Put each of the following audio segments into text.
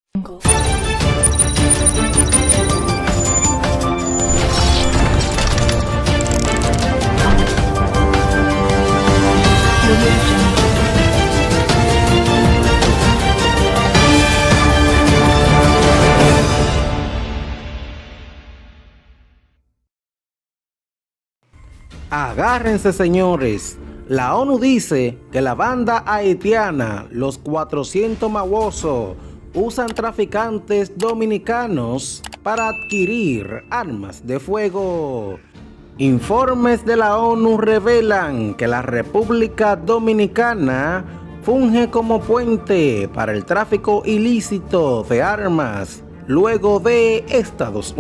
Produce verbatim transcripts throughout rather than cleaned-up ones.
Agárrense, señores. La ONU dice que la banda haitiana, los cuatrocientos Mawozo, usan traficantes dominicanos para adquirir armas de fuego. Informes de la ONU revelan que la República Dominicana funge como puente para el tráfico ilícito de armas luego de Estados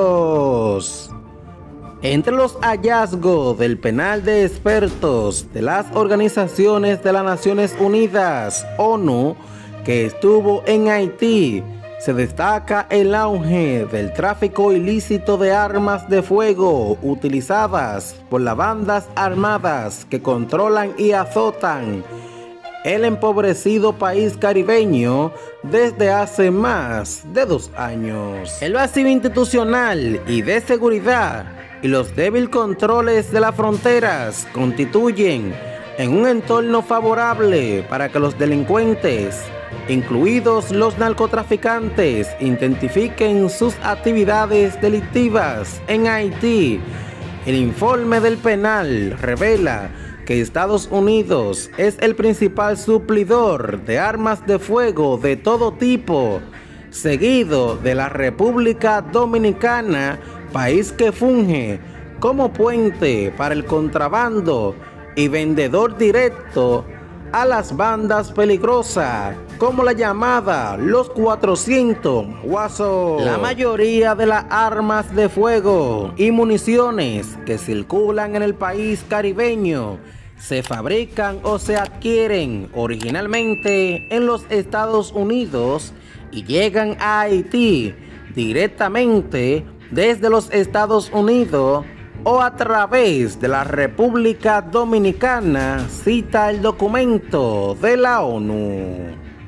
Unidos. Entre los hallazgos del penal de expertos de las organizaciones de las Naciones Unidas, ONU, que estuvo en Haití, se destaca el auge del tráfico ilícito de armas de fuego utilizadas por las bandas armadas que controlan y azotan el empobrecido país caribeño desde hace más de dos años. El vacío institucional y de seguridad y los débiles controles de las fronteras constituyen en un entorno favorable para que los delincuentes, incluidos los narcotraficantes, intensifiquen sus actividades delictivas en Haití. El informe del penal revela que Estados Unidos es el principal suplidor de armas de fuego de todo tipo, seguido de la República Dominicana, país que funge como puente para el contrabando y vendedor directo a las bandas peligrosas, como la llamada Los cuatrocientos Mawozo. La mayoría de las armas de fuego y municiones que circulan en el país caribeño se fabrican o se adquieren originalmente en los Estados Unidos y llegan a Haití directamente desde los Estados Unidos o a través de la República Dominicana, cita el documento de la ONU.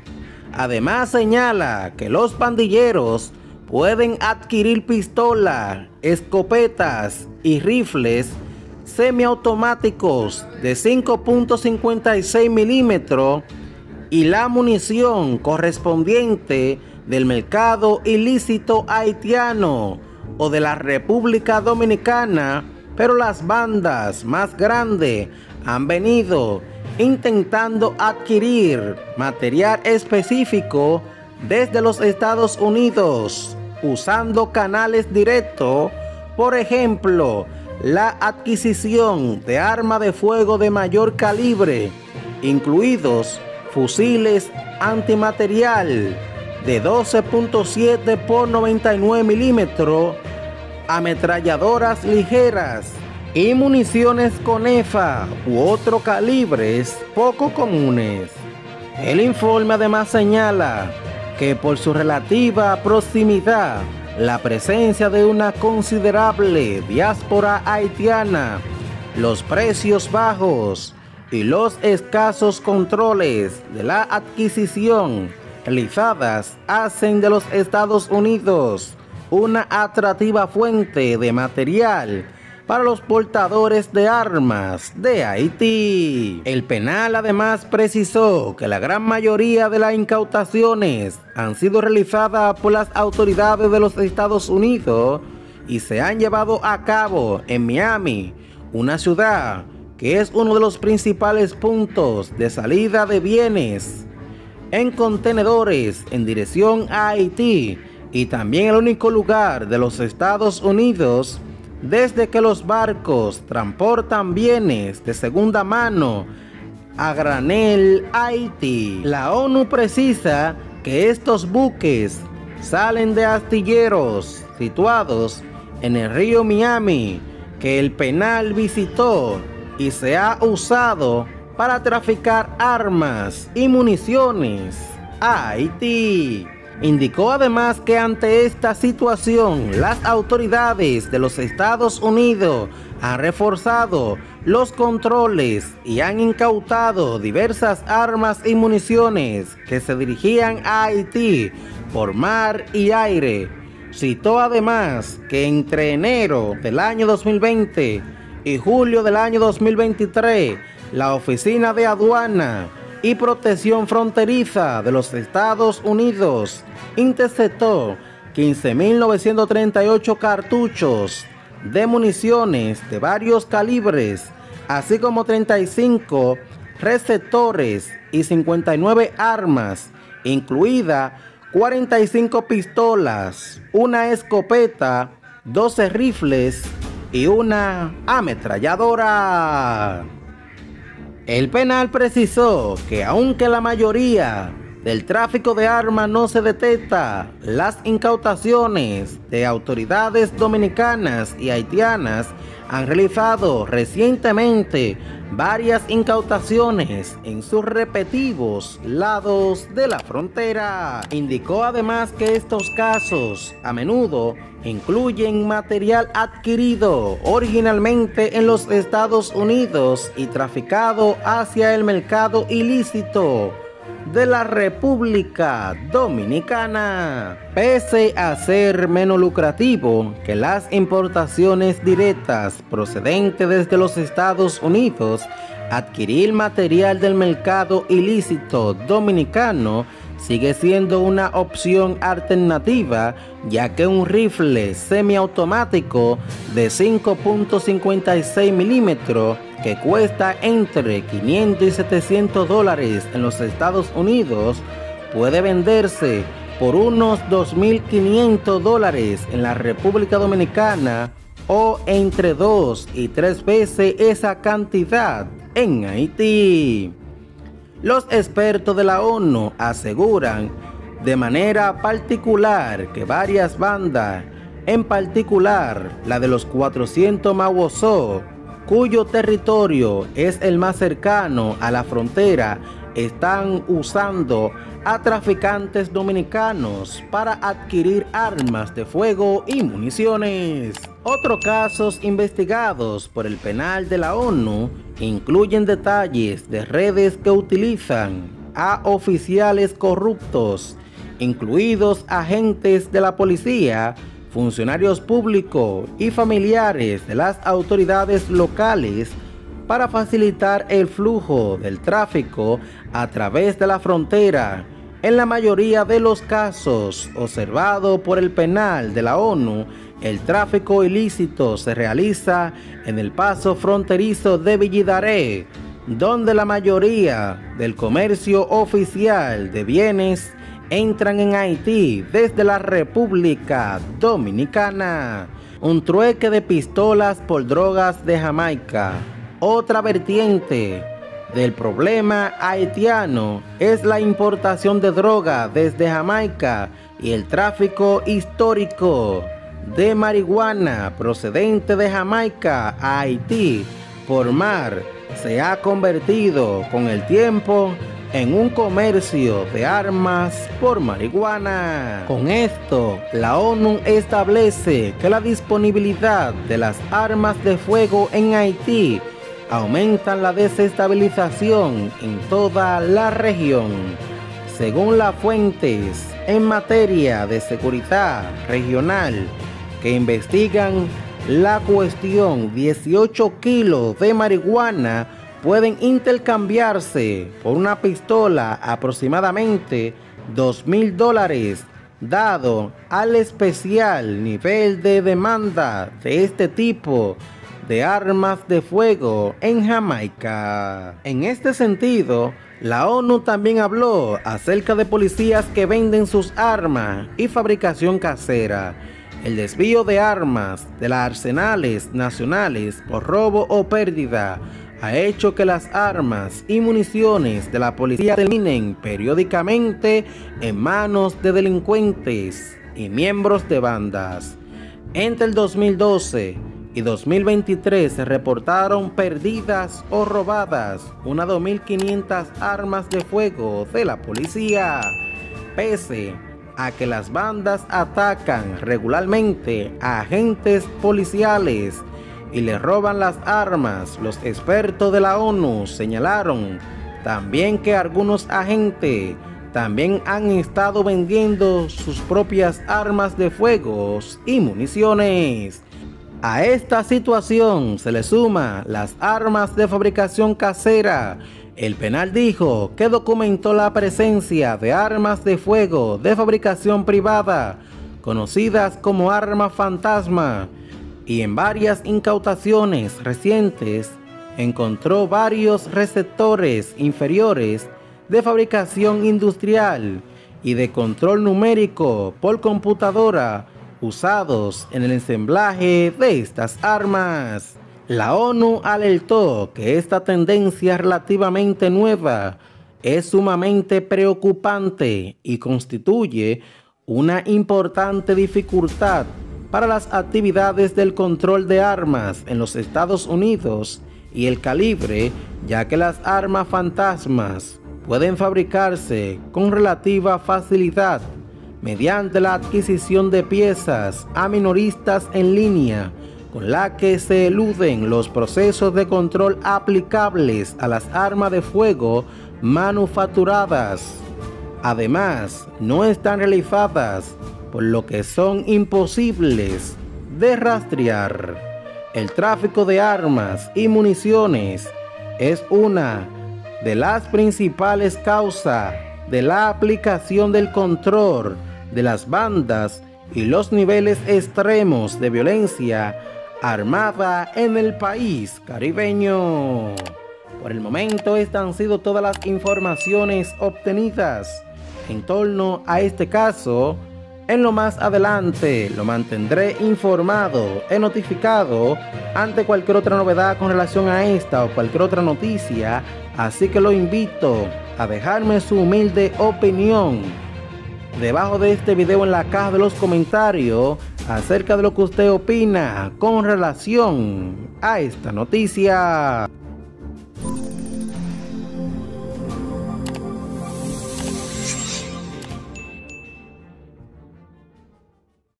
Además señala que los pandilleros pueden adquirir pistolas, escopetas y rifles semiautomáticos de cinco punto cincuenta y seis milímetros y la munición correspondiente del mercado ilícito haitiano o de la República Dominicana, pero las bandas más grandes han venido intentando adquirir material específico desde los Estados Unidos, usando canales directos, por ejemplo, la adquisición de armas de fuego de mayor calibre, incluidos fusiles antimaterial de doce punto siete por noventa y nueve milímetros, ametralladoras ligeras y municiones Conefa u otros calibres poco comunes. El informe además señala que por su relativa proximidad, la presencia de una considerable diáspora haitiana, los precios bajos y los escasos controles de la adquisición realizadas hacen de los Estados Unidos una atractiva fuente de material para los portadores de armas de Haití. El penal además precisó que la gran mayoría de las incautaciones han sido realizadas por las autoridades de los Estados Unidos y se han llevado a cabo en Miami, una ciudad que es uno de los principales puntos de salida de bienes en contenedores en dirección a Haití y también el único lugar de los Estados Unidos desde que los barcos transportan bienes de segunda mano a granel a Haití. La ONU precisa que estos buques salen de astilleros situados en el río Miami, que el penal visitó y se ha usado para traficar armas y municiones a Haití. Indicó además que ante esta situación, las autoridades de los Estados Unidos han reforzado los controles y han incautado diversas armas y municiones que se dirigían a Haití por mar y aire. Citó además que entre enero del año dos mil veinte y julio del año dos mil veintitrés, la Oficina de Aduana y Protección Fronteriza de los Estados Unidos interceptó quince mil novecientos treinta y ocho cartuchos de municiones de varios calibres, así como treinta y cinco receptores y cincuenta y nueve armas, incluida cuarenta y cinco pistolas, una escopeta, doce rifles y una ametralladora. El penal precisó que aunque la mayoría del tráfico de armas no se detecta, las incautaciones de autoridades dominicanas y haitianas han realizado recientemente varias incautaciones en sus respectivos lados de la frontera. Indicó además que estos casos a menudo incluyen material adquirido originalmente en los Estados Unidos y traficado hacia el mercado ilícito de la República Dominicana. Pese a ser menos lucrativo que las importaciones directas procedentes desde los Estados Unidos, adquirir material del mercado ilícito dominicano sigue siendo una opción alternativa, ya que un rifle semiautomático de cinco punto cincuenta y seis milímetros que cuesta entre quinientos y setecientos dólares en los Estados Unidos puede venderse por unos dos mil quinientos dólares en la República Dominicana o entre dos y tres veces esa cantidad en Haití. Los expertos de la ONU aseguran de manera particular que varias bandas, en particular la de los cuatrocientos Mawozo, cuyo territorio es el más cercano a la frontera, están usando a traficantes dominicanos para adquirir armas de fuego y municiones. Otros casos investigados por el penal de la ONU incluyen detalles de redes que utilizan a oficiales corruptos, incluidos agentes de la policía, funcionarios públicos y familiares de las autoridades locales, para facilitar el flujo del tráfico a través de la frontera. En la mayoría de los casos observados por el penal de la ONU, el tráfico ilícito se realiza en el paso fronterizo de Villidaré, donde la mayoría del comercio oficial de bienes entran en Haití desde la República Dominicana. Un trueque de pistolas por drogas de Jamaica. Otra vertiente del problema haitiano es la importación de droga desde Jamaica y el tráfico histórico de marihuana procedente de Jamaica a Haití por mar se ha convertido con el tiempo en un comercio de armas por marihuana. Con esto, la ONU establece que la disponibilidad de las armas de fuego en Haití aumentan la desestabilización en toda la región. Según las fuentes en materia de seguridad regional que investigan la cuestión, dieciocho kilos de marihuana pueden intercambiarse por una pistola aproximadamente dos mil dólares, dado al especial nivel de demanda de este tipo de armas de fuego en Jamaica. En este sentido, la ONU también habló acerca de policías que venden sus armas y fabricación casera. El desvío de armas de las arsenales nacionales por robo o pérdida ha hecho que las armas y municiones de la policía terminen periódicamente en manos de delincuentes y miembros de bandas. Entre el dos mil doce y dos mil veintitrés se reportaron perdidas o robadas unas dos mil quinientas armas de fuego de la policía. Pese a que las bandas atacan regularmente a agentes policiales y les roban las armas, los expertos de la ONU señalaron también que algunos agentes también han estado vendiendo sus propias armas de fuego y municiones. A esta situación se le suma las armas de fabricación casera. El penal dijo que documentó la presencia de armas de fuego de fabricación privada, conocidas como armas fantasma, y en varias incautaciones recientes encontró varios receptores inferiores de fabricación industrial y de control numérico por computadora usados en el ensamblaje de estas armas. La ONU alertó que esta tendencia relativamente nueva es sumamente preocupante y constituye una importante dificultad para las actividades del control de armas en los Estados Unidos y el calibre, ya que las armas fantasmas pueden fabricarse con relativa facilidad mediante la adquisición de piezas a minoristas en línea, con la que se eluden los procesos de control aplicables a las armas de fuego manufacturadas. Además, no están realizadas, por lo que son imposibles de rastrear. El tráfico de armas y municiones es una de las principales causas de la aplicación del control de las bandas y los niveles extremos de violencia armada en el país caribeño. Por el momento, estas han sido todas las informaciones obtenidas en torno a este caso. En lo más adelante lo mantendré informado y notificado ante cualquier otra novedad con relación a esta o cualquier otra noticia, así que lo invito a dejarme su humilde opinión debajo de este video en la caja de los comentarios acerca de lo que usted opina con relación a esta noticia.